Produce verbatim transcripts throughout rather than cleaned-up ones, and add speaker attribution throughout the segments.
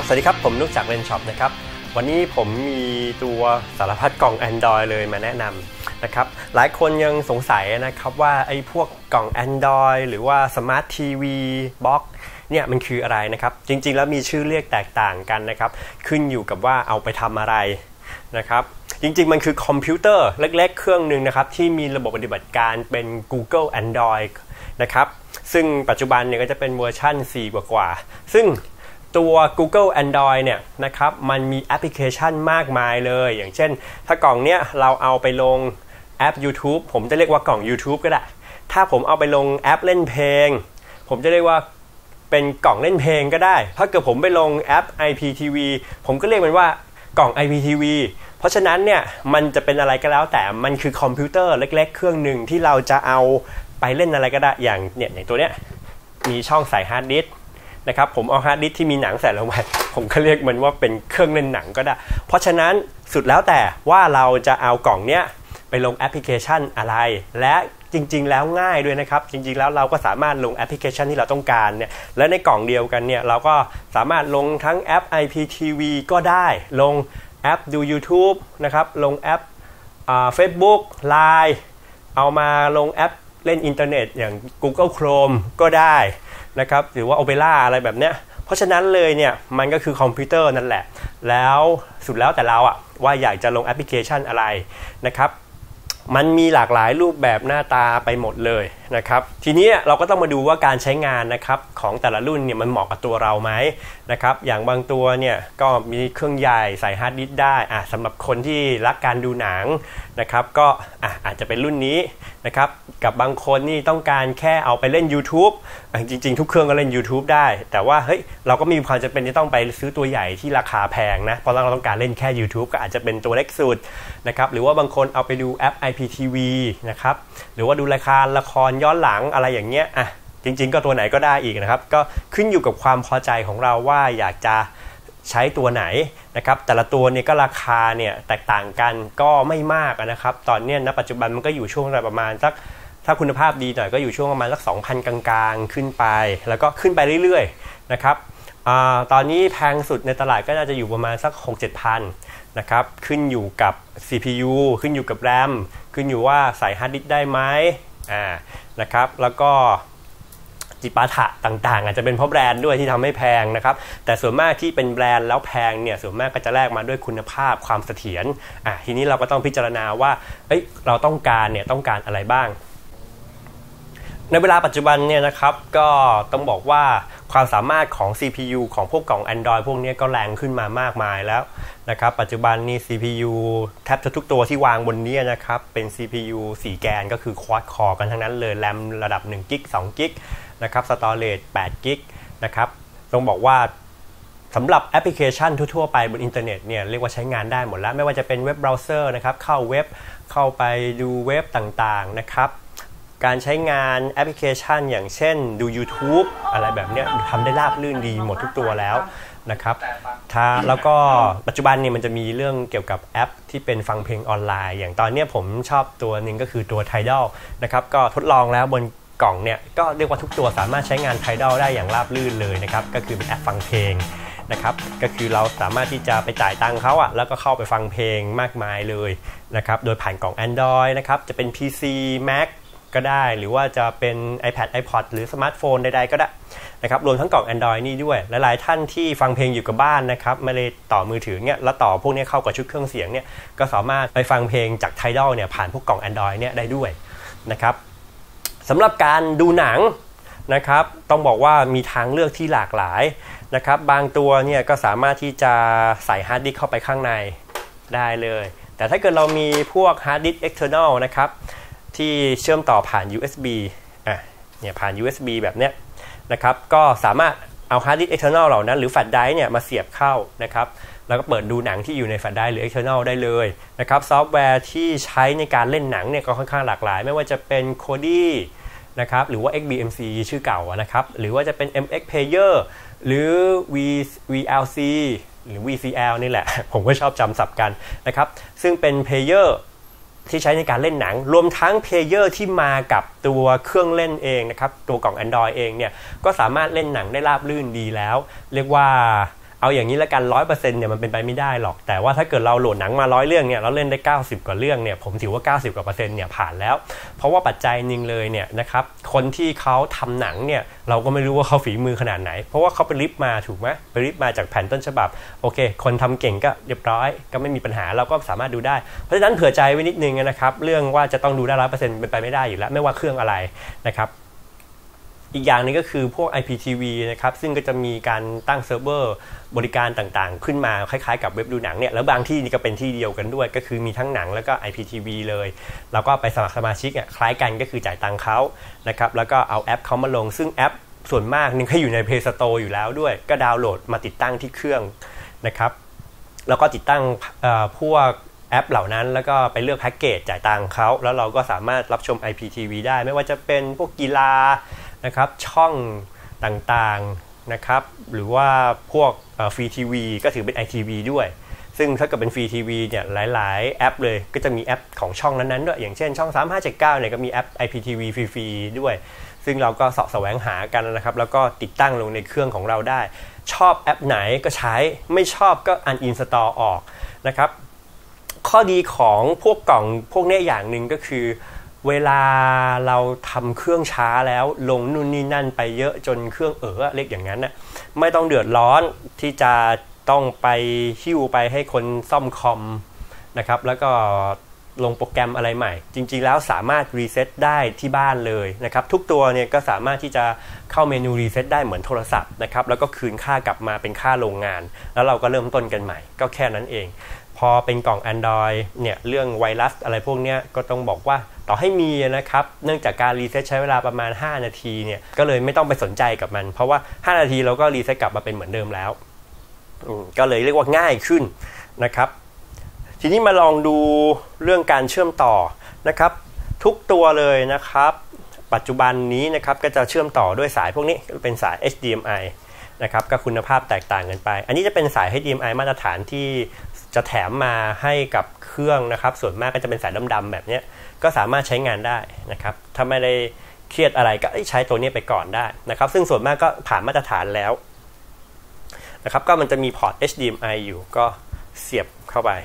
Speaker 1: สวัสดีครับผมนุกจาก Lenshop นะครับวันนี้ผมมีตัวสารพัดกล่อง Android เลยมาแนะนำนะครับหลายคนยังสงสัยนะครับว่าไอ้พวกกล่อง Android หรือว่า Smart ที วี Box เนี่ยมันคืออะไรนะครับจริงๆแล้วมีชื่อเรียกแตกต่างกันนะครับขึ้นอยู่กับว่าเอาไปทำอะไรนะครับจริงๆมันคือคอมพิวเตอร์เล็กๆเครื่องหนึ่งนะครับที่มีระบบปฏิบัติการเป็น Google Android นะครับซึ่งปัจจุบันเนี่ยก็จะเป็นเวอร์ชั่นสี่กว่าๆซึ่งตัว Google Android เนี่ยนะครับมันมีแอปพลิเคชันมากมายเลยอย่างเช่นถ้ากล่องเนี้ยเราเอาไปลงแอป YouTube ผมจะเรียกว่ากล่อง YouTube ก็ได้ถ้าผมเอาไปลงแอปเล่นเพลงผมจะเรียกว่าเป็นกล่องเล่นเพลงก็ได้ถ้าเกิดผมไปลงแอป ไอ พี ที วี ผมก็เรียกมันว่ากล่อง ไอ พี ที วี เพราะฉะนั้นเนี่ยมันจะเป็นอะไรก็แล้วแต่มันคือคอมพิวเตอร์เล็กๆเครื่องหนึ่งที่เราจะเอาไปเล่นอะไรก็ได้อย่างเนี่ยอย่างตัวเนี้ยมีช่องใส่ฮาร์ดดิสก์นะครับผมเอาฮาร์ดดิสก์ที่มีหนังใส่ลงไปผมก็เรียกมันว่าเป็นเครื่องเล่นหนังก็ได้เพราะฉะนั้นสุดแล้วแต่ว่าเราจะเอากล่องเนี้ยไปลงแอปพลิเคชันอะไรและจริงๆแล้วง่ายด้วยนะครับจริงๆแล้วเราก็สามารถลงแอปพลิเคชันที่เราต้องการเนี่ยและในกล่องเดียวกันเนี่ยเราก็สามารถลงทั้งแอป ไอ พี ที วี ก็ได้ลงแอปดู YouTube นะครับลงแอปอ่า Facebook ไลน์ เอามาลงแอปเล่นอินเทอร์เน็ตอย่าง Google Chrome ก็ได้นะครับหรือว่า Opera อะไรแบบเนี้ยเพราะฉะนั้นเลยเนี่ยมันก็คือคอมพิวเตอร์นั่นแหละแล้วสุดแล้วแต่เราอะว่าอยากจะลงแอปพลิเคชันอะไรนะครับมันมีหลากหลายรูปแบบหน้าตาไปหมดเลยนะครับทีนี้เราก็ต้องมาดูว่าการใช้งานนะครับของแต่ละรุ่นเนี่ยมันเหมาะกับตัวเราไหมนะครับอย่างบางตัวเนี่ยก็มีเครื่องใหญ่ใส่ฮาร์ดดิสก์ได้อ่ะสำหรับคนที่รักการดูหนังนะครับก็อ่ะอาจจะเป็นรุ่นนี้นะครับกับบางคนนี่ต้องการแค่เอาไปเล่น YouTube อ่ะจริงๆทุกเครื่องก็เล่น YouTube ได้แต่ว่าเฮ้ยเราก็มีความจำเป็นที่ต้องไปซื้อตัวใหญ่ที่ราคาแพงนะเพราะเราต้องการเล่นแค่ YouTube ก็อาจจะเป็นตัวเล็กสุดนะครับหรือว่าบางคนเอาไปดูแอป ไอ พี ที วี นะครับหรือว่าดูรายการละครย้อนหลังอะไรอย่างเงี้ยอ่ะจริงๆก็ตัวไหนก็ได้อีกนะครับก็ขึ้นอยู่กับความพอใจของเราว่าอยากจะใช้ตัวไหนนะครับแต่ละตัวเนี่ยก็ราคาเนี่ยแตกต่างกันก็ไม่มากนะครับตอนนี้ณปัจจุบันมันก็อยู่ช่วงประมาณสักถ้าคุณภาพดีหน่อยก็อยู่ช่วงประมาณสัก สองพัน กลางๆขึ้นไปแล้วก็ขึ้นไปเรื่อยๆนะครับอ่าตอนนี้แพงสุดในตลาดก็น่าจะอยู่ประมาณสัก หกถึงเจ็ดพัน นะครับขึ้นอยู่กับ ซี พี ยู ขึ้นอยู่กับ แรม ขึ้นอยู่ว่าใส่ฮาร์ดดิสก์ได้ไหมอ่านะครับแล้วก็จิปาถะต่างๆอาจจะเป็นเพราะแบรนด์ด้วยที่ทำให้แพงนะครับแต่ส่วนมากที่เป็นแบรนด์แล้วแพงเนี่ยส่วนมากก็จะแลกมาด้วยคุณภาพความเสถียรอ่ะทีนี้เราก็ต้องพิจารณาว่าเอ้ยเราต้องการเนี่ยต้องการอะไรบ้างในเวลาปัจจุบันเนี่ยนะครับก็ต้องบอกว่าความสามารถของ ซี พี ยู ของพวกกล่อง Android พวกนี้ก็แรงขึ้นมามากมายแล้วนะครับปัจจุบันนี้ ซี พี ยู แทบจะทุกตัวที่วางบนนี้นะครับเป็น ซี พี ยู สี่แกนก็คือ Quad Core กันทั้งนั้นเลยแรมระดับหนึ่งกิกะ สองกิกะ นะครับ Storage แปดกิกะ นะครับต้องบอกว่าสำหรับแอปพลิเคชันทั่วๆไปบนอินเทอร์เน็ตเนี่ยเรียกว่าใช้งานได้หมดแล้วไม่ว่าจะเป็นเว็บเบราว์เซอร์นะครับเข้าเว็บเข้าไปดูเว็บต่างๆนะครับการใช้งานแอปพลิเคชันอย่างเช่นดู YouTube อะไรแบบนี้ทำได้ราบรื่นดีหมดทุกตัวแล้วนะครับถ้าแล้วก็ปัจจุบันเนี่ยมันจะมีเรื่องเกี่ยวกับแอปที่เป็นฟังเพลงออนไลน์อย่างตอนนี้ผมชอบตัวหนึ่งก็คือตัว Tidal นะครับก็ทดลองแล้วบนกล่องเนี่ยก็เรียกว่าทุกตัวสามารถใช้งาน Tidal ได้อย่างราบรื่นเลยนะครับก็คือเป็นแอปฟังเพลงนะครับก็คือเราสามารถที่จะไปจ่ายตังค์เขาอะแล้วก็เข้าไปฟังเพลงมากมายเลยนะครับโดยผ่านกล่อง Android นะครับจะเป็น พี ซี Macก็ได้หรือว่าจะเป็น iPad iPod หรือสมาร์ทโฟนใดๆก็ได้นะครับรวมทั้งกล่อง Android นี่ด้วยหลายๆท่านที่ฟังเพลงอยู่กับบ้านนะครับไม่ได้ต่อมือถือเนี่ยแล้วต่อพวกนี้เข้ากับชุดเครื่องเสียงเนี่ยก็สามารถไปฟังเพลงจาก Tidal เนี่ยผ่านพวกกล่อง Android เนี่ยได้ด้วยนะครับสำหรับการดูหนังนะครับต้องบอกว่ามีทางเลือกที่หลากหลายนะครับบางตัวเนี่ยก็สามารถที่จะใส่ฮาร์ดดิสก์เข้าไปข้างในได้เลยแต่ถ้าเกิดเรามีพวกฮาร์ดดิสก์ external นะครับที่เชื่อมต่อผ่าน ยู เอส บี อ่ะเนี่ยผ่าน ยู เอส บี แบบเนี้ยนะครับก็สามารถเอาฮาร์ดดิสก์ external เหล่านั้นหรือแฟลชไดรฟ์เนี่ยมาเสียบเข้านะครับแล้วก็เปิดดูหนังที่อยู่ในแฟลชไดรฟ์หรือ external ได้เลยนะครับซอฟต์แวร์ที่ใช้ในการเล่นหนังเนี่ยก็ค่อนข้างหลากหลายไม่ว่าจะเป็น Kodi นะครับหรือว่า เอ็กซ์ บี เอ็ม ซี ชื่อเก่านะครับหรือว่าจะเป็น เอ็ม เอ็กซ์ Player หรือ V วี แอล ซี หรือ วี ซี แอล นี่แหละผมก็ชอบจำศัพท์กันนะครับซึ่งเป็น Playerที่ใช้ในการเล่นหนังรวมทั้งเพลเยอร์ที่มากับตัวเครื่องเล่นเองนะครับตัวกล่อง Android เองเนี่ยก็สามารถเล่นหนังได้ราบรื่นดีแล้วเรียกว่าเอาอย่างนี้ละกัน ร้อยเปอร์เซ็นต์ เนี่ยมันเป็นไปไม่ได้หรอกแต่ว่าถ้าเกิดเราโหลดหนังมาร้อยเรื่องเนี่ยเราเล่นได้เก้าสิบกว่าเรื่องเนี่ยผมถือว่าเก้าสิบกว่าเปอร์เซ็นต์เนี่ยผ่านแล้วเพราะว่าปัจจัยนึงเลยเนี่ยนะครับคนที่เขาทำหนังเนี่ยเราก็ไม่รู้ว่าเขาฝีมือขนาดไหนเพราะว่าเขาไปริบมาถูกไหมไปริบมาจากแผ่นต้นฉบับโอเคคนทำเก่งก็เรียบร้อยก็ไม่มีปัญหาเราก็สามารถดูได้เพราะฉะนั้นเผื่อใจไว้นิดนึงนะครับเรื่องว่าจะต้องดูได้ ร้อยเปอร์เซ็นต์ เป็นไปไม่ได้อยู่แล้วไม่ว่าเครื่องอะไรนะครับอีกอย่างนึงก็คือพวก ไอ พี ที วี นะครับซึ่งก็จะมีการตั้งเซิร์ฟเวอร์บริการต่างๆขึ้นมาคล้ายๆกับเว็บดูหนังเนี่ยแล้วบางที่นี่ก็เป็นที่เดียวกันด้วยก็คือมีทั้งหนังแล้วก็ ไอ พี ที วี เลยแล้วก็ไปสมัครสมาชิกอ่ะคล้ายกันก็คือจ่ายตังค์เขานะครับแล้วก็เอาแอปเขามาลงซึ่งแอปส่วนมากนึงให้อยู่ใน Play Store อยู่แล้วด้วยก็ดาวน์โหลดมาติดตั้งที่เครื่องนะครับแล้วก็ติดตั้งพวกแอปเหล่านั้นแล้วก็ไปเลือกแพ็กเกจจ่ายตังค์เขาแล้วเราก็สามารถรับชม ไอ พี ที วี ได้ไม่ว่าจะเป็นพวกกีฬานะครับช่องต่างๆนะครับหรือว่าพวกฟรีทีวีก็ถือเป็น ไอ ที วี ด้วยซึ่งถ้าเกิดเป็นฟรีทีวีเนี่ยหลายๆแอปเลยก็จะมีแอปของช่องนั้นๆด้วยอย่างเช่นช่องสามห้าเจ็ดเก้าเนี่ยก็มีแอป ไอ พี ที วี ฟรีๆด้วยซึ่งเราก็เสาะแสวงหากันนะครับแล้วก็ติดตั้งลงในเครื่องของเราได้ชอบแอปไหนก็ใช้ไม่ชอบก็ uninstall ออกนะครับข้อดีของพวกกล่องพวกนี้อย่างหนึ่งก็คือเวลาเราทำเครื่องช้าแล้วลงนู่นนี่นั่นไปเยอะจนเครื่องเออเล็กอย่างนั้นน่ะไม่ต้องเดือดร้อนที่จะต้องไปหิ้วไปให้คนซ่อมคอมนะครับแล้วก็ลงโปรแกรมอะไรใหม่จริงๆแล้วสามารถรีเซ็ตได้ที่บ้านเลยนะครับทุกตัวเนี่ยก็สามารถที่จะเข้าเมนูรีเซ็ตได้เหมือนโทรศัพท์นะครับแล้วก็คืนค่ากลับมาเป็นค่าโรงงานแล้วเราก็เริ่มต้นกันใหม่ก็แค่นั้นเองพอเป็นกล่อง Android เนี่ยเรื่องไวรัสอะไรพวกนี้ก็ต้องบอกว่าต่อให้มีนะครับเนื่องจากการรีเซ็ตใช้เวลาประมาณห้านาทีเนี่ยก็เลยไม่ต้องไปสนใจกับมันเพราะว่าห้านาทีเราก็รีเซ็ตกลับมาเป็นเหมือนเดิมแล้วก็เลยเรียกว่าง่ายขึ้นนะครับทีนี้มาลองดูเรื่องการเชื่อมต่อนะครับทุกตัวเลยนะครับปัจจุบันนี้นะครับก็จะเชื่อมต่อด้วยสายพวกนี้เป็นสาย เอช ดี เอ็ม ไอ นะครับก็คุณภาพแตกต่างกันไปอันนี้จะเป็นสาย เอช ดี เอ็ม ไอ มาตรฐานที่จะแถมมาให้กับเครื่องนะครับส่วนมากก็จะเป็นสายดำๆแบบนี้ก็สามารถใช้งานได้นะครับถ้าไม่ได้เครียดอะไรก็ใช้ตัวนี้ไปก่อนได้นะครับซึ่งส่วนมากก็ผ่านมาตรฐานแล้วนะครับก็มันจะมีพอร์ต เอช ดี เอ็ม ไอ อยู่ก็เสียบเข้าไป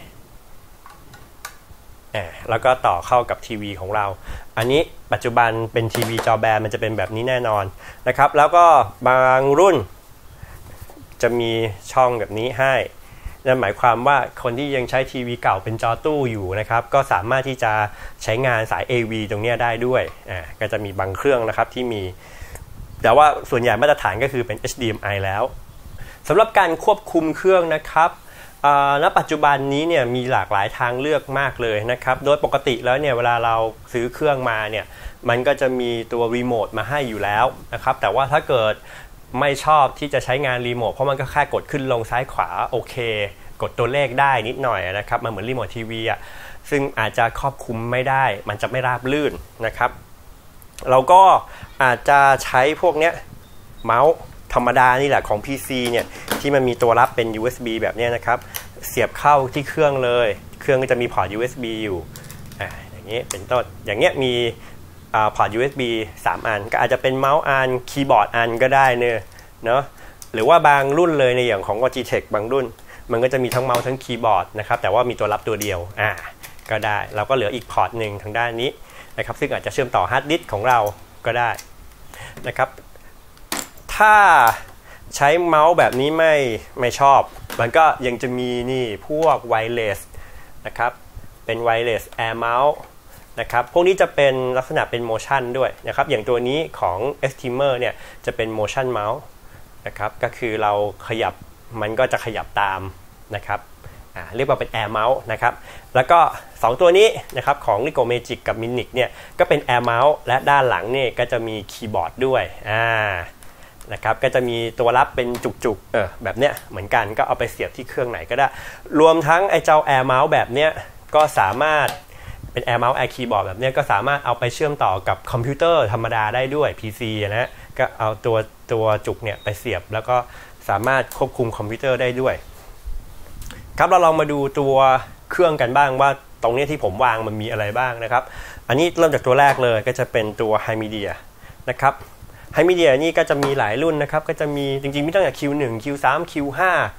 Speaker 1: แล้วก็ต่อเข้ากับทีวีของเราอันนี้ปัจจุบันเป็นทีวีจอแบนมันจะเป็นแบบนี้แน่นอนนะครับแล้วก็บางรุ่นจะมีช่องแบบนี้ให้นั่นหมายความว่าคนที่ยังใช้ทีวีเก่าเป็นจอตู้อยู่นะครับก็สามารถที่จะใช้งานสาย เอ วี ตรงนี้ได้ด้วยอ่าก็จะมีบางเครื่องนะครับที่มีแต่ว่าส่วนใหญ่มาตรฐานก็คือเป็น เอช ดี เอ็ม ไอ แล้วสำหรับการควบคุมเครื่องนะครับณปัจจุบันนี้เนี่ยมีหลากหลายทางเลือกมากเลยนะครับโดยปกติแล้วเนี่ยเวลาเราซื้อเครื่องมาเนี่ยมันก็จะมีตัวรีโมทมาให้อยู่แล้วนะครับแต่ว่าถ้าเกิดไม่ชอบที่จะใช้งานรีโมทเพราะมันก็แค่กดขึ้นลงซ้ายขวาโอเคกดตัวเลขได้นิดหน่อยนะครับมันเหมือนรีโมททีวีอ่ะซึ่งอาจจะครอบคลุมไม่ได้มันจะไม่ราบลื่นนะครับเราก็อาจจะใช้พวกเนี้ยเมาส์ธรรมดานี่แหละของ พี ซี เนี่ยที่มันมีตัวรับเป็น ยู เอส บี แบบนี้นะครับเสียบเข้าที่เครื่องเลยเครื่องก็จะมีพอร์ต ยู เอส บี อยู่อ่าอย่างนี้เป็นต้นอย่างเงี้ยมีอ่าพอร์ต ยู เอส บี สามอันก็อาจจะเป็นเมาส์อันคีย์บอร์ดอันก็ได้เนอะเนาะหรือว่าบางรุ่นเลยในอย่างของ Logitech บางรุ่นมันก็จะมีทั้งเมาส์ทั้งคีย์บอร์ดนะครับแต่ว่ามีตัวรับตัวเดียวอ่าก็ได้เราก็เหลืออีกพอร์ตหนึ่งทางด้านนี้นะครับซึ่งอาจจะเชื่อมต่อฮาร์ดดิสก์ของเราก็ได้นะครับถ้าใช้เมาส์แบบนี้ไม่ไม่ชอบมันก็ยังจะมีนี่พวกไวเลสนะครับเป็นไวเลสแอร์เมาส์นะครับพวกนี้จะเป็นลักษณะเป็นโมชั่นด้วยนะครับอย่างตัวนี้ของ Estimer เนี่ยจะเป็นโมชั่นเมาส์นะครับก็คือเราขยับมันก็จะขยับตามนะครับอ่าเรียกว่าเป็นแอร์เมาส์นะครับแล้วก็สองตัวนี้นะครับของ Lego Magic กับ Minix เนี่ยก็เป็นแอร์เมาส์และด้านหลังนี่ก็จะมีคีย์บอร์ดด้วยอ่านะครับก็จะมีตัวรับเป็นจุกๆเออแบบเนี้ยเหมือนกันก็เอาไปเสียบที่เครื่องไหนก็ได้รวมทั้งไอ้เจ้าแอร์เมาส์แบบเนี้ยก็สามารถเป็นแอร์เมาส์แอร์คีย์บอร์ดแบบเนี้ยก็สามารถเอาไปเชื่อมต่อกับคอมพิวเตอร์ธรรมดาได้ด้วย พี ซี นะก็เอาตัวตัวจุกเนี่ยไปเสียบแล้วก็สามารถควบคุมคอมพิวเตอร์ได้ด้วยครับเราลองมาดูตัวเครื่องกันบ้างว่าตรงนี้ที่ผมวางมันมีอะไรบ้างนะครับอันนี้เริ่มจากตัวแรกเลยก็จะเป็นตัว HiMedia นะครับHiMediaนี่ก็จะมีหลายรุ่นนะครับก็จะมีจริงๆมีตั้งแต่ คิว หนึ่ง คิว สาม คิว ห้า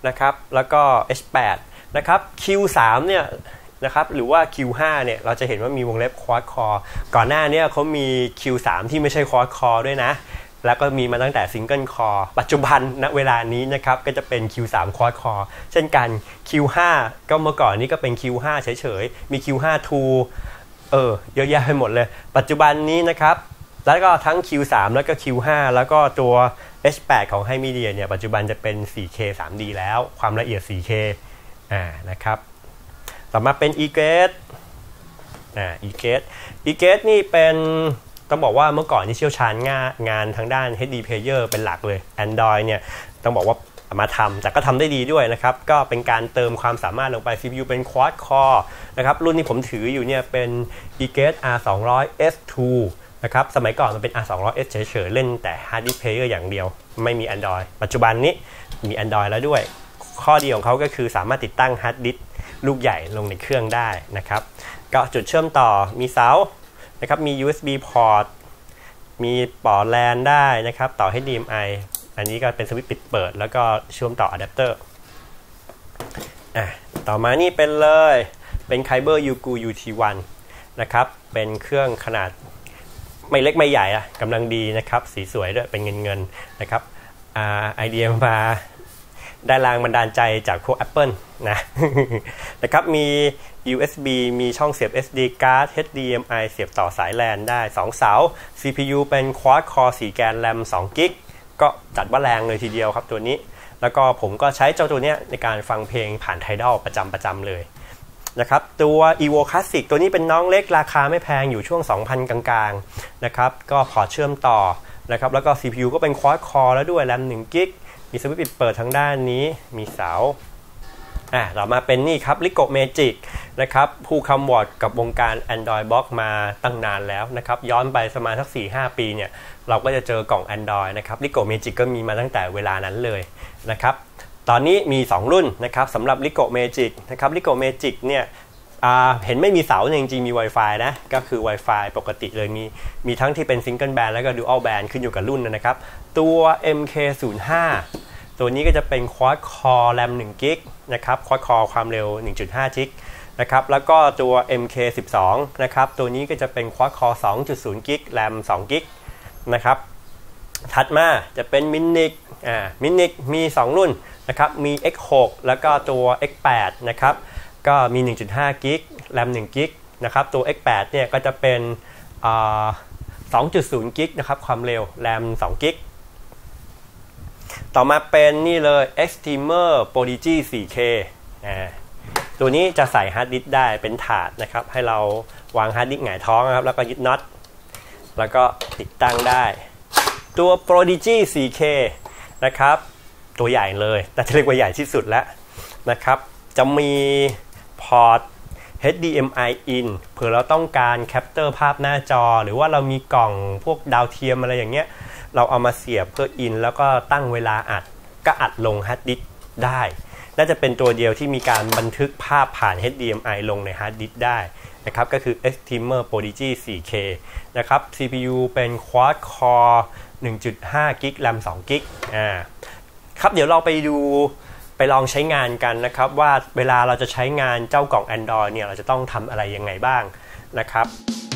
Speaker 1: นะครับแล้วก็ เอช แปด นะครับ คิว สาม เนี่ยนะครับหรือว่า คิว ห้า เนี่ยเราจะเห็นว่ามีวงเล็บ Quad Core ก่อนหน้านี้เขามี คิว สาม ที่ไม่ใช่ Quad Core ด้วยนะแล้วก็มีมาตั้งแต่ Single Core ปัจจุบันณเวลานี้นะครับก็จะเป็น คิว สาม Quad Core เช่นกัน คิว ห้า ก็เมื่อก่อนนี้ก็เป็น คิว ห้า เฉยๆมี คิว ห้า ทู เออเยอะแยะไปหมดเลยปัจจุบันนี้นะครับแล้วก็ทั้ง คิว สาม แล้วก็ คิว ห้า แล้วก็ตัว เอช แปด ของ HiMedia เนี่ยปัจจุบันจะเป็น โฟร์เค ทรีดี แล้วความละเอียด โฟร์เค อ่านะครับต่อมาเป็น eGate อ่า eGate eGate นี่เป็นต้องบอกว่าเมื่อก่อนนี่เชี่ยวชาญงานงานทางด้าน เอช ดี Player เป็นหลักเลย Android เนี่ยต้องบอกว่ามาทำแต่ก็ทำได้ดีด้วยนะครับก็เป็นการเติมความสามารถลงไป ซี พี ยู เป็น Quad Core นะครับรุ่นที่ผมถืออยู่เนี่ยเป็น eGate อาร์ สองร้อย เอส ทู นะครับสมัยก่อนมันเป็น อาร์ สองร้อย เอส เฉยๆเล่นแต่ Hard Disk Player อย่างเดียวไม่มี Android ปัจจุบันนี้มี Android แล้วด้วยข้อดีของเขาก็คือสามารถติดตั้ง Hard Disk ลูกใหญ่ลงในเครื่องได้นะครับก็จุดเชื่อมต่อมีเสานะครับมี ยู เอส บี port มีปอ แลน ได้นะครับต่อ เอช ดี เอ็ม ไอ อันนี้ก็เป็นสวิตช์ปิดเปิดแล้วก็เชื่อมต่ออะแดปเตอร์อ่ะต่อมานี่เป็นเลยเป็นไคเบอร์ ยู จี ยู ที วัน นะครับเป็นเครื่องขนาดไม่เล็กไม่ใหญ่อะกำลังดีนะครับสีสวยด้วยเป็นเงินเงินนะครับอ่าไอเดียมาได้แรงบันดาลใจจากพวก Apple นะ นะครับมี ยู เอส บี มีช่องเสียบ เอส ดี card เอช ดี เอ็ม ไอ เสียบต่อสาย แลน ได้สองเสา ซี พี ยู เป็น Quad Core สี่ แกน แรม สอง กิกะก็จัดว่าแรงเลยทีเดียวครับตัวนี้แล้วก็ผมก็ใช้เจ้าตัวนี้ในการฟังเพลงผ่าน Tidal ประจำประจำเลยนะครับตัว Evo Classic ตัวนี้เป็นน้องเล็กราคาไม่แพงอยู่ช่วง สองพัน กลางๆนะครับก็พอร์ตเชื่อมต่อนะครับแล้วก็ ซี พี ยู ก็เป็น Quad Core แล้วด้วยแรม หนึ่ง กิกะมีสวิตช์ปิดเปิดทางด้านนี้มีเสาอ่ะต่อมาเป็นนี่ครับ Ricoh Magic นะครับผู้คำวอร์ดกับวงการ Android Box มาตั้งนานแล้วนะครับย้อนไปประมาณสัก สี่ห้า ปีเนี่ยเราก็จะเจอกล่อง Android นะครับ Ricoh Magic ก็มีมาตั้งแต่เวลานั้นเลยนะครับตอนนี้มีสองรุ่นนะครับสำหรับ Ricoh Magic นะครับ Ricoh Magic เนี่ยเห็นไม่มีเสาจริงๆมี Wi-Fi นะก็คือ Wi-Fi ปกติเลยมีมีทั้งที่เป็น Single Band แล้วก็ Dual Band ขึ้นอยู่กับรุ่นนะครับตัว เอ็ม เค ศูนย์ ห้า ตัวนี้ก็จะเป็น Quad Core แรม หนึ่ง กิกะนะครับ Quad Core ความเร็ว หนึ่งจุดห้า กิกะนะครับแล้วก็ตัว เอ็ม เค สิบสอง นะครับตัวนี้ก็จะเป็น Quad Core สองจุดศูนย์ กิกะแรม สอง กิกะนะครับถัดมาจะเป็น Minix อ่า Minix มี สอง รุ่นนะครับมี เอ็กซ์ หก แล้วก็ตัว เอ็กซ์ แปด นะครับก็มี หนึ่งจุดห้า กิกะแรม หนึ่ง กิกะนะครับตัว เอ็กซ์ แปด เนี่ยก็จะเป็นอ่า สองจุดศูนย์ กิกะนะครับความเร็วแรม สอง กิกะต่อมาเป็นนี่เลย Extremer Prodigy โฟร์ เค อ่าตัวนี้จะใส่ฮาร์ดดิสก์ได้เป็นถาดนะครับให้เราวางฮาร์ดดิสก์หงายท้องนะครับแล้วก็ยึดน็อตแล้วก็ติดตั้งได้ตัว Prodigy โฟร์ เค นะครับตัวใหญ่เลยแต่จะเรียกว่าใหญ่ที่สุดแล้วนะครับจะมีพอร์ต เอช ดี เอ็ม ไอ in เผื่อเราต้องการแคปเจอร์ภาพหน้าจอหรือว่าเรามีกล่องพวกดาวเทียมอะไรอย่างเงี้ยเราเอามาเสียบเพื่ออินแล้วก็ตั้งเวลาอัดก็อัดลงฮาร์ดดิสก์ได้น่าจะเป็นตัวเดียวที่มีการบันทึกภาพผ่าน เอช ดี เอ็ม ไอ ลงในฮาร์ดดิสก์ได้นะครับก็คือ Extremer Prodigy โฟร์ เค นะครับ ซี พี ยู เป็น Quad Core หนึ่งจุดห้า กิกะแรม สอง กิกะอ่าครับเดี๋ยวเราไปดูไปลองใช้งานกันนะครับว่าเวลาเราจะใช้งานเจ้ากล่อง Android เนี่ยเราจะต้องทำอะไรยังไงบ้างนะครับ